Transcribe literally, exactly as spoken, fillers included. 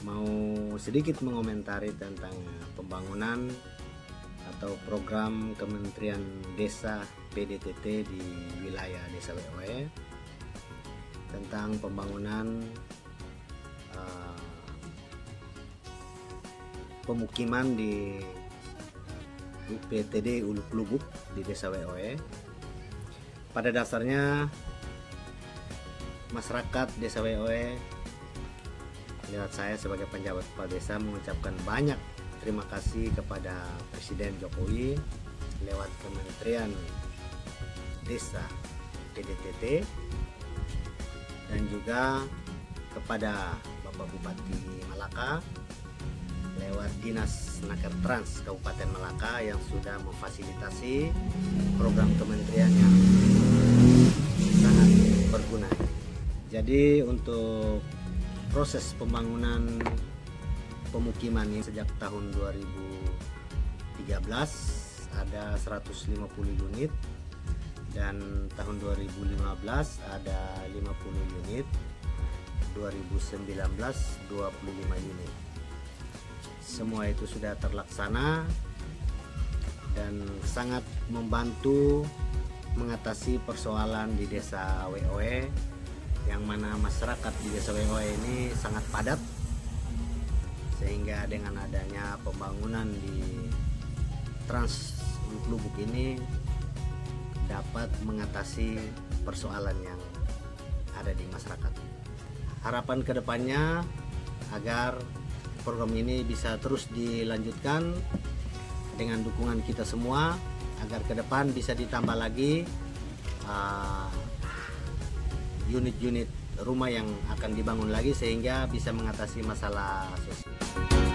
mau sedikit mengomentari tentang pembangunan atau program Kementerian Desa P D T T di wilayah Desa W O E tentang pembangunan uh, pemukiman di U P T D Uluk Lubuk di Desa W O E. Pada dasarnya masyarakat Desa W O E lewat saya sebagai penjabat kepala desa mengucapkan banyak terima kasih kepada Presiden Jokowi lewat Kementerian Desa P D T T dan juga kepada Bapak Bupati Malaka lewat Dinas Naker Trans Kabupaten Malaka yang sudah memfasilitasi program kementerian yang sangat berguna. Jadi untuk proses pembangunan pemukiman ini sejak tahun dua ribu tiga belas ada seratus lima puluh unit dan tahun dua ribu lima belas ada lima puluh unit, dua ribu sembilan belas dua puluh lima unit. Semua itu sudah terlaksana dan sangat membantu mengatasi persoalan di Desa W O E yang mana masyarakat di Desa W O E ini sangat padat, sehingga dengan adanya pembangunan di Trans Uluk Lubuk ini dapat mengatasi persoalan yang ada di masyarakat. Harapan kedepannya agar program ini bisa terus dilanjutkan dengan dukungan kita semua agar ke depan bisa ditambah lagi uh, unit-unit rumah yang akan dibangun lagi sehingga bisa mengatasi masalah sosial.